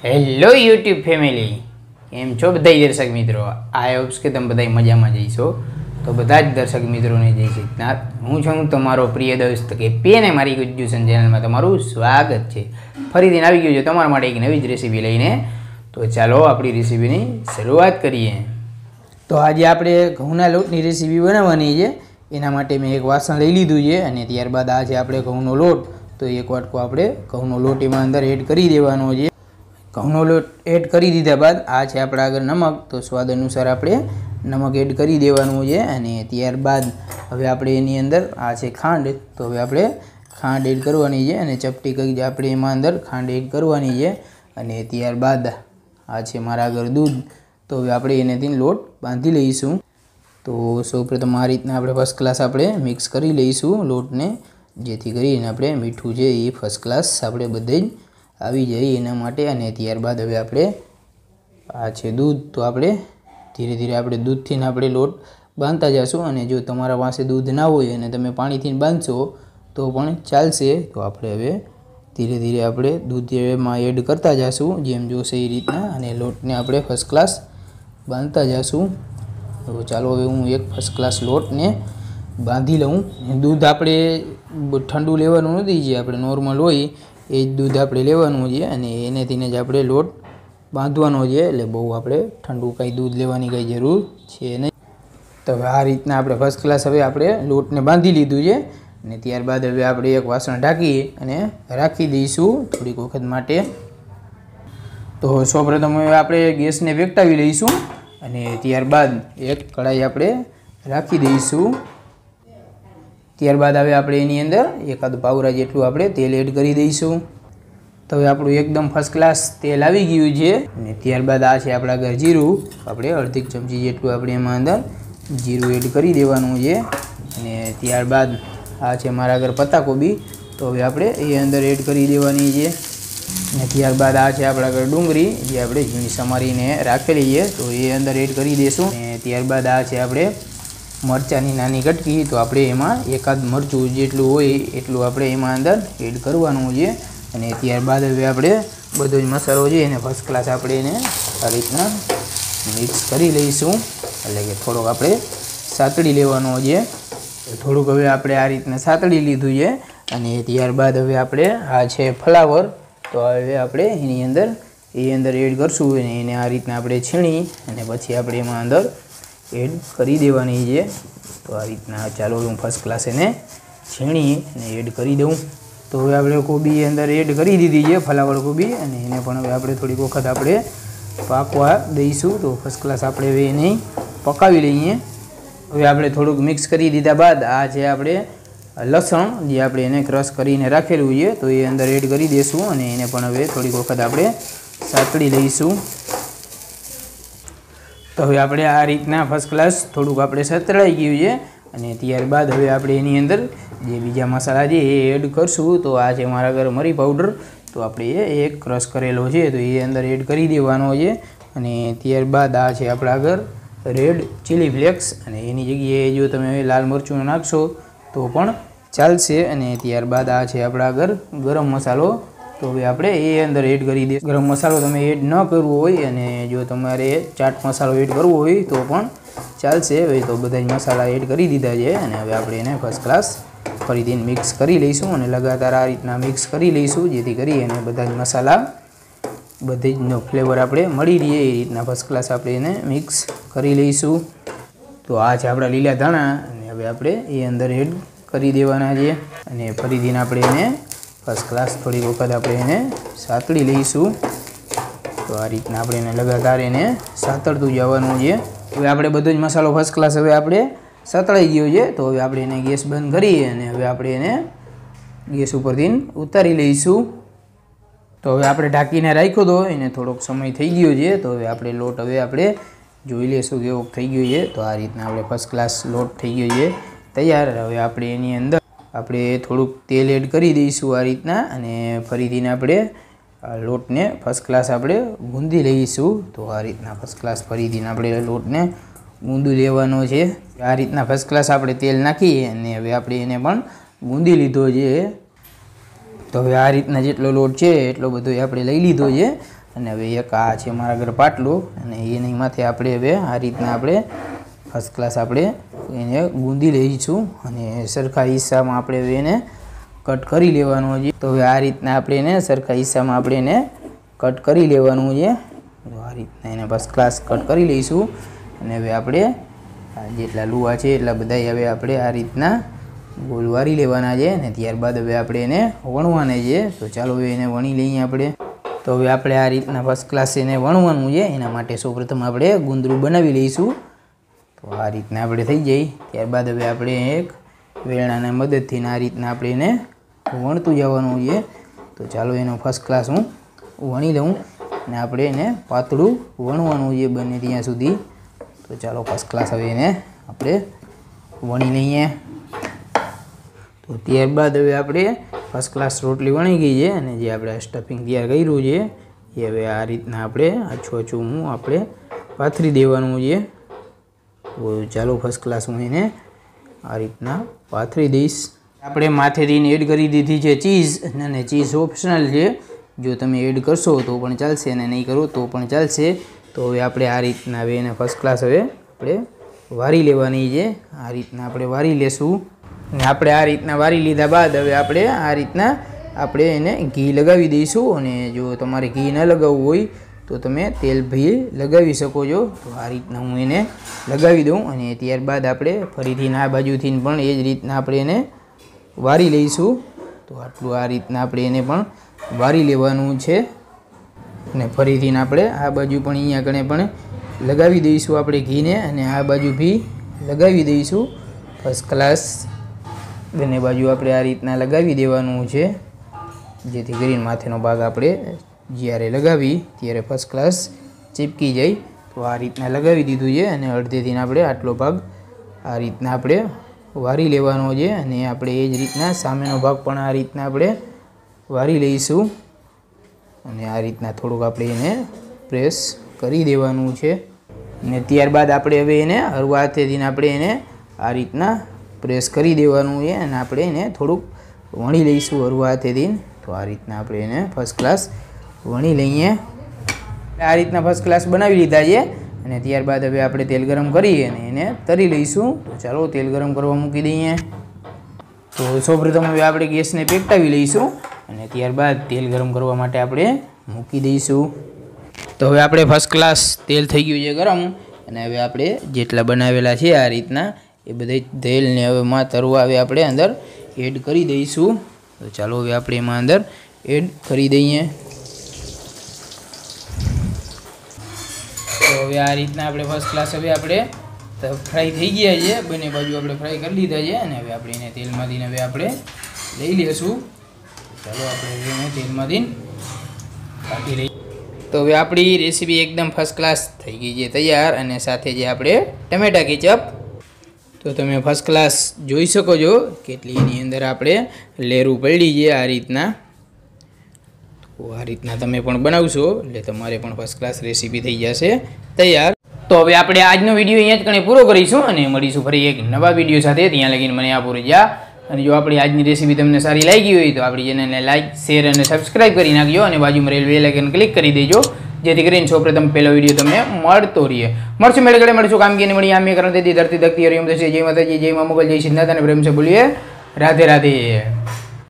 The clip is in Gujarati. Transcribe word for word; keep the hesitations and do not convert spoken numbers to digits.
હેલો યુટ્યુબ ફેમિલી, કેમ છો બધા દર્શક મિત્રો? આઈ હોપ્સ કે તમે બધા મજામાં જઈશો. તો બધા જ દર્શક મિત્રોને જય સિદ્ધનાથ. હું છું તમારો પ્રિય દોસ્ત કે પેને મારી એજ્યુકેશન ચેનલમાં તમારું સ્વાગત છે. ફરીથી આવી ગયું છે તમારા માટે એક નવી જ રેસીપી લઈને. તો ચાલો આપણી રેસીપીની શરૂઆત કરીએ. તો આજે આપણે ઘઉંના લોટની રેસીપી બનાવવાની છે. એના માટે મેં એક વાસણ લઈ લીધું છે અને ત્યારબાદ આ છે આપણે ઘઉંનો લોટ. તો એક વાટકો આપણે ઘઉંનો લોટ એમાં અંદર એડ કરી દેવાનો છે. ઘઉંનો લોટ એડ કરી દીધા બાદ આ છે આપણા આગળ નમક. તો સ્વાદ અનુસાર આપણે નમક એડ કરી દેવાનું છે. અને ત્યારબાદ હવે આપણે એની અંદર આ છે ખાંડ. તો હવે આપણે ખાંડ એડ કરવાની છે અને ચપટી કરી આપણે એમાં અંદર ખાંડ એડ કરવાની છે. અને ત્યારબાદ આ છે મારા આગળ દૂધ. તો હવે આપણે એનેથી લોટ બાંધી લઈશું. તો સૌપ્રથમ આ રીતના આપણે ફર્સ્ટ ક્લાસ આપણે મિક્સ કરી લઈશું લોટને, જેથી કરીને આપણે મીઠું છે એ ફર્સ્ટ ક્લાસ આપણે બધે જ આવી જાય એના માટે. અને ત્યારબાદ હવે આપણે આ છે દૂધ. તો આપણે ધીરે ધીરે આપણે દૂધથી આપણે લોટ બાંધતા જઈશું. અને જો તમારા પાસે દૂધ ના હોય અને તમે પાણીથી બાંધશો તો પણ ચાલશે. તો આપણે હવે ધીરે ધીરે આપણે દૂધ એમાં એડ કરતા જઈશું જેમ જોશે એ રીતના. અને લોટને આપણે ફર્સ્ટ ક્લાસ બાંધતા જઈશું. તો ચાલો હવે હું એક ફર્સ્ટ ક્લાસ લોટને બાંધી લઉં. દૂધ આપણે ઠંડુ લેવાનું નથી, જે આપણે નોર્મલ હોય એ જ દૂધ આપણે લેવાનું છે. અને એનેથીને જ આપણે લોટ બાંધવાનો છે. એટલે બહુ આપણે ઠંડુ કાંઈ દૂધ લેવાની કંઈ જરૂર છે નહીં. તો હવે આ રીતના આપણે ફર્સ્ટ ક્લાસ હવે આપણે લોટને બાંધી લીધું છે. અને ત્યારબાદ હવે આપણે એક વાસણ ઢાંકી અને રાખી દઈશું થોડીક વખત માટે. તો સૌપ્રથમ હવે આપણે ગેસને વેકટાવી લઈશું. અને ત્યારબાદ એક કઢાઈ આપણે રાખી દઈશું. ત્યારબાદ હવે આપણે એની અંદર એકાદ પાવરા જેટલું આપણે તેલ એડ કરી દઈશું. તો હવે આપણું એકદમ ફર્સ્ટ ક્લાસ તેલ આવી ગયું છે. અને ત્યારબાદ આ છે આપણા ઘર જીરું. આપણે અડધી ચમચી જેટલું આપણે એમાં અંદર જીરું એડ કરી દેવાનું છે. અને ત્યારબાદ આ છે મારા ઘર પત્તાકોબી. તો હવે આપણે એ અંદર એડ કરી દેવાની છે. અને ત્યારબાદ આ છે આપણા ઘર ડુંગળી, જે આપણે ઝીણી સમારીને રાખેલી છે. તો એ અંદર એડ કરી દઈશું. અને ત્યારબાદ આ છે આપણે મરચાંની નાની કટકી. તો આપણે એમાં એકાદ મરચું જેટલું હોય એટલું આપણે એમાં અંદર એડ કરવાનું છે. અને ત્યારબાદ હવે આપણે બધો જ મસાલો છે એને ફર્સ્ટ ક્લાસ આપણે એને આ રીતના મિક્સ કરી લઈશું. એટલે કે થોડોક આપણે સાતળી લેવાનો છે. થોડુંક હવે આપણે આ રીતના સાતળી લીધું છે. અને ત્યારબાદ હવે આપણે આ છે ફ્લાવર. તો હવે આપણે એની અંદર એ અંદર એડ કરશું. અને એને આ રીતના આપણે છીણી અને પછી આપણે એમાં અંદર એડ કરી દેવાની છે. તો આ રીતના ચાલો હું ફર્સ્ટ ક્લાસ એને છીણી અને એડ કરી દઉં. તો હવે આપણે કોબી અંદર એડ કરી દીધી છે, ફ્લાવર કોબી. અને એને પણ હવે આપણે થોડીક વખત આપણે પાકવા દઈશું. તો ફર્સ્ટ ક્લાસ આપણે હવે એને પકાવી લઈએ. હવે આપણે થોડુંક મિક્સ કરી દીધા બાદ આ છે આપણે લસણ, જે આપણે એને ક્રશ કરીને રાખેલું છે. તો એ અંદર એડ કરી દઈશું. અને એને પણ હવે થોડીક વખત આપણે સાતળી લઈશું. તો હવે આપણે આ રીતના ફર્સ્ટ ક્લાસ થોડુંક આપણે સતળાઈ ગયું છે. અને ત્યારબાદ હવે આપણે એની અંદર જે બીજા મસાલા છે એ એડ કરશું. તો આ છે મારા ઘર મરી પાવડર. તો આપણે એ એક ક્રશ કરેલો છે તો એ અંદર એડ કરી દેવાનો છે. અને ત્યારબાદ આ છે આપણા ઘર રેડ ચીલી ફ્લેક્સ. અને એની જગ્યાએ જો તમે લાલ મરચું નાખશો તો પણ ચાલશે. અને ત્યારબાદ આ છે આપણા ઘર ગરમ મસાલો. તો હવે આપણે એ અંદર એડ કરી દઈએ. ગરમ મસાલો તમે એડ ન કરવો હોય અને જો તમારે ચાટ મસાલો એડ કરવો હોય તો પણ ચાલશે. હવે તો બધા જ મસાલા એડ કરી દીધા છે. અને હવે આપણે એને ફર્સ્ટ ક્લાસ ફરીથી મિક્સ કરી લઈશું. અને લગાતાર આ રીતના મિક્સ કરી લઈશું, જેથી કરી અને બધા જ મસાલા બધી જનો ફ્લેવર આપણે મળી રહીએ એ રીતના ફર્સ્ટ ક્લાસ આપણે એને મિક્સ કરી લઈશું. તો આ છે આપણા લીલા ધાણા. અને હવે આપણે એ અંદર એડ કરી દેવાના છે. અને ફરીથી આપણે એને ફર્સ્ટ ક્લાસ થોડી વખત આપણે એને સાતળી લઈશું. તો આ રીતના આપણે એને લગાતાર એને સાતળતું જવાનું છે. હવે આપણે બધો જ મસાલો ફર્સ્ટ ક્લાસ હવે આપણે સાતળાઈ ગયો છે. તો હવે આપણે એને ગેસ બંધ કરી અને હવે આપણે એને ગેસ ઉપરથી ઉતારી લઈશું. તો હવે આપણે ઢાંકીને રાખ્યો હતો, એને થોડોક સમય થઈ ગયો છે. તો હવે આપણે લોટ હવે આપણે જોઈ લઈશું કેવો થઈ ગયો છે. તો આ રીતના આપણે ફર્સ્ટ ક્લાસ લોટ થઈ ગયો છે તૈયાર. હવે આપણે એની અંદર આપણે થોડુંક તેલ એડ કરી દઈશું આ રીતના. અને ફરીથી આપણે લોટને ફર્સ્ટ ક્લાસ આપણે ગૂંદી લઈશું. તો આ રીતના ફર્સ્ટ ક્લાસ ફરીથી આપણે લોટને ગૂંદી લેવાનો છે. આ રીતના ફર્સ્ટ ક્લાસ આપણે તેલ નાખી અને હવે આપણે એને પણ ગૂંદી લીધો છે. તો હવે આ રીતના જેટલો લોટ છે એટલો બધો આપણે લઈ લીધો છે. અને હવે એક આ છે મારા ઘર પાટલું અને એની માથે આપણે હવે આ રીતના આપણે ફર્સ્ટ ક્લાસ આપણે એને ગુંદી લઈશું અને સરખા હિસ્સામાં આપણે હવે એને કટ કરી લેવાનું છે. તો હવે આ રીતના આપણે એને સરખા હિસ્સામાં આપણે એને કટ કરી લેવાનું છે. તો આ રીતના એને ફર્સ્ટ ક્લાસ કટ કરી લઈશું અને હવે આપણે જેટલા લુવા છે એટલા બધા હવે આપણે આ રીતના ગોળ વારી લેવાના છે અને ત્યારબાદ હવે આપણે એને વણવાના છે. તો ચાલો હવે એને વણી લઈએ આપણે. તો હવે આપણે આ રીતના ફર્સ્ટ ક્લાસ એને વણવાનું છે. એના માટે સૌપ્રથમ આપણે ગુંદરું બનાવી લઈશું. તો આ રીતના આપણે થઈ જાય. ત્યારબાદ હવે આપણે એક વેલણાના મદદથી આ રીતના આપણે એને વણતું જવાનું છે. તો ચાલો એનો ફર્સ્ટ ક્લાસ હું વણી લઉં અને આપણે એને પાતળું વણવાનું છે બને ત્યાં સુધી. તો ચાલો ફર્સ્ટ ક્લાસ હવે એને આપણે વણી લઈએ. તો ત્યારબાદ હવે આપણે ફર્સ્ટ ક્લાસ રોટલી વણી ગઈ છે અને જે આપણે સ્ટફિંગ તૈયાર કર્યું છે એ હવે આ રીતના આપણે આછું આછું હું આપણે પાથરી દેવાનું છે. તો ચાલો ફર્સ્ટ ક્લાસ હું એને આ રીતના પાથરી દઈશ. આપણે માથેથી એડ કરી દીધી છે ચીઝ અને ચીઝ ઓપ્શનલ છે. જો તમે એડ કરશો તો પણ ચાલશે અને નહીં કરો તો પણ ચાલશે. તો હવે આપણે આ રીતના હવે એને ફર્સ્ટ ક્લાસ હવે આપણે વારી લેવાની છે. આ રીતના આપણે વારી લેશું અને આપણે આ રીતના વારી લીધા બાદ હવે આપણે આ રીતના આપણે એને ઘી લગાવી દઈશું. અને જો તમારે ઘી ન લગાવવું હોય તો તમે તેલ ભી લગાવી શકો છો. તો આ રીતના હું એને લગાવી દઉં અને ત્યારબાદ આપણે ફરીથી આ બાજુથી પણ એ જ રીતના આપણે એને વારી લઈશું. તો આટલું આ રીતના આપણે એને પણ વારી લેવાનું છે અને ફરીથી આપણે આ બાજુ પણ અહીંયા કણે પણ લગાવી દઈશું આપણે ઘીને અને આ બાજુ ભી લગાવી દઈશું. ફર્સ્ટ ક્લાસ બંને બાજુ આપણે આ રીતના લગાવી દેવાનું છે જેથી કરીને માથેનો ભાગ આપણે જ્યારે લગાવી ત્યારે ફર્સ્ટ ક્લાસ ચીપકી જાય. તો આ રીતના લગાવી દીધું છે અને અડધેથી આપણે આટલો ભાગ આ રીતના આપણે વારી લેવાનો છે અને આપણે એ જ રીતના સામેનો ભાગ પણ આ રીતના આપણે વારી લઈશું અને આ રીતના થોડુંક આપણે એને પ્રેસ કરી દેવાનું છે. અને ત્યારબાદ આપણે હવે એને હળવા હાથેથી આપણે એને આ રીતના પ્રેસ કરી દેવાનું છે અને આપણે એને થોડુંક વણી લઈશું હળવા હાથેથી. તો આ રીતના આપણે એને ફર્સ્ટ ક્લાસ વણી લઈએ. આ રીતના ફર્સ્ટ ક્લાસ બનાવી લીધા છે અને ત્યારબાદ હવે આપણે તેલ ગરમ કરી અને એને તરી લઈશું. તો ચાલો તેલ ગરમ કરવા મૂકી દઈએ. તો સૌપ્રથમ હવે આપણે ગેસને પેકટાવી લઈશું અને ત્યારબાદ તેલ ગરમ કરવા માટે આપણે મૂકી દઈશું. તો હવે આપણે ફર્સ્ટ ક્લાસ તેલ થઈ ગયું છે ગરમ અને હવે આપણે જેટલા બનાવેલા છે આ રીતના એ બધા તેલને હવે માં તરવા હવે આપણે અંદર એડ કરી દઈશું. તો ચાલો હવે આપણે એમાં અંદર એડ કરી દઈએ. તો હવે આ રીતના આપણે ફર્સ્ટ ક્લાસ હવે આપણે ફ્રાય થઈ ગયા છે. બંને બાજુ આપણે ફ્રાય કરી લીધા છે અને હવે આપણે એને તેલમાંથી હવે આપણે લઈ લઈશું. ચાલો આપણે એને તેલમાંથી કાઢી લઈએ. તો હવે આપણી રેસીપી એકદમ ફર્સ્ટ ક્લાસ થઈ ગઈ છે તૈયાર અને સાથે જે આપણે ટમેટા કેચઅપ. તો તમે ફર્સ્ટ ક્લાસ જોઈ શકો છો કેટલી એની અંદર આપણે લેરું પડી છે આ રીતના. તો આ રીતના તમે પણ બનાવશો એટલે તમારે પણ ફર્સ્ટ ક્લાસ રેસીપી થઈ જશે તૈયાર. તો હવે આપણે આજનો વિડીયો અહીંયા જ કણે પૂરો કરીશું અને મળીશું ફરી એક નવા વિડીયો સાથે. ત્યાં લગીને મને આપો રજા. અને જો આપણી આજની રેસીપી તમને સારી લાગી હોય તો આપણી ચેનલને લાઇક શેર અને સબસ્ક્રાઈબ કરી નાખજો અને બાજુમાં રહેલ બેલ આઇકન ક્લિક કરી દેજો જેથી કરીને સૌપ્રથમ પહેલો વિડીયો તમને મળતો રહે. મળશું મેળે ગળે મળશું કામ કે મળી આમે કારણ તેથી ધરતી ધકતી હરિયમ થશે. જય માતાજી, જય મા મોગલ, જય સિદ્ધનાથ અને પ્રેમ છે બોલીએ રાધે રાધે.